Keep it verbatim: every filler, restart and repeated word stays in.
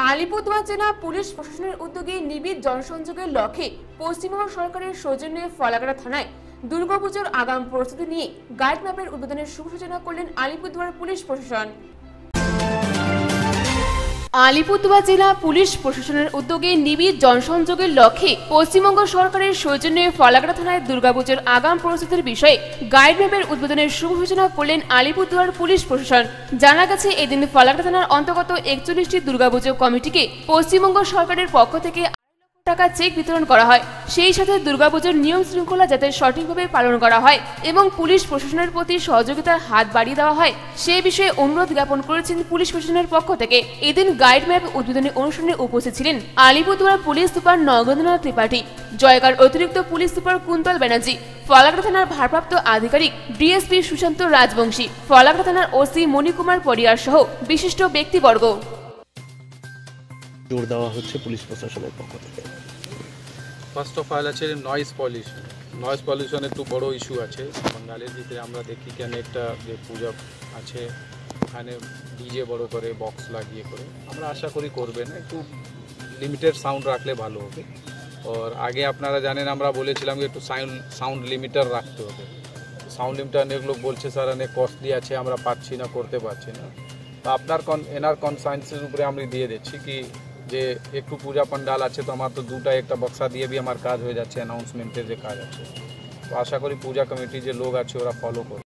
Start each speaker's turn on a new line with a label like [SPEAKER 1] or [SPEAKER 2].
[SPEAKER 1] আলিপুরদুয়ার জেলা পুলিশ প্রশাসনের উদ্যোগে নিবিড় জনসংযোগের লক্ষ্যে পশ্চিমবঙ্গ সরকারের সৌজন্যে ফলাকাটা থানায় দুর্গাপুজোর আগাম প্রস্তুতি নিয়ে গাইড ম্যাপের উদ্বোধনের শুভ সূচনা করলেন আলিপুরদুয়ার পুলিশ প্রশাসন। আলিপুরদুয়ার জেলা পুলিশ প্রশাসনের উদ্যোগে নিবিড় জনসংযোগের লক্ষ্যে পশ্চিমবঙ্গ সরকারের সৌজন্যে ফলাকাটা থানায় দুর্গাপুজোর আগাম প্রস্তুতির বিষয়ে গাইড ম্যাপের উদ্বোধনের শুভ সূচনা করলেন আলিপুরদুয়ার পুলিশ প্রশাসন। জানা গেছে, এদিন ফলাকাটা থানার অন্তর্গত একচল্লিশটি দুর্গাপুজো কমিটিকে পশ্চিমবঙ্গ সরকারের পক্ষ থেকে টাকা চেক বিতরণ করা হয়। সেই সাথে দুর্গাপুজোর নিয়ম শৃঙ্খলা যাতে সঠিকভাবে পালন করা হয় এবং পুলিশ প্রশাসনের প্রতি সহযোগিতার হাত বাড়িয়ে দেওয়া হয় সে বিষয়ে অনুরোধ জ্ঞাপন করেছেন পুলিশ প্রশাসনের পক্ষ থেকে। এদিন গাইড ম্যাপ উদ্বোধনী অনুষ্ঠানে উপস্থিত ছিলেন আলিপুরদুয়ার পুলিশ সুপার নগেন্দ্রনাথ ত্রিপাঠী, জয়গার অতিরিক্ত পুলিশ সুপার কুন্তল ব্যানার্জি, ফলাকাটা থানার ভারপ্রাপ্ত আধিকারিক ডিএসপি সুশান্ত রাজবংশী, ফলাকাটা থানার ওসি মণিকুমার পরিয়ার সহ বিশিষ্ট ব্যক্তিবর্গ।
[SPEAKER 2] জোর দেওয়া হচ্ছে পুলিশ প্রশাসনের পক্ষ থেকে।
[SPEAKER 3] ফার্স্ট অফ অল আছে নয়েজ পলিউশন। নয়েজ পলিউশন একটু বড় ইস্যু আছে বাঙালির ভিতরে। আমরা দেখি কি অনেকটা যে পূজা আছে ওখানে ডিজে বড় করে বক্স লাগিয়ে করে, আমরা আশা করি করবে না, একটু লিমিটেড সাউন্ড রাখলে ভালো হবে। আর আগে আপনারা জানেন আমরা বলেছিলাম যে একটু সাউন্ড সাউন্ড লিমিটার রাখতে হবে। সাউন্ড লিমিটার অনেক লোক বলছে স্যার অনেক কস্টলি আছে, আমরা পাচ্ছি না, করতে পারছি না। তো আপনার কন এনার কনসায়েন্সের উপরে আমি দিয়ে দিচ্ছি কি যে একটু পূজা পান্ডাল আছে তো আমার তো দুটা একটা বক্সা দিয়ে भी আমার কাজ হয়ে যাচ্ছে, অ্যানাউন্সমেন্টের যে কাজ আছে। তো আশা করি পূজা কমিটি যে লোক আছে ওরা ফলো করবে।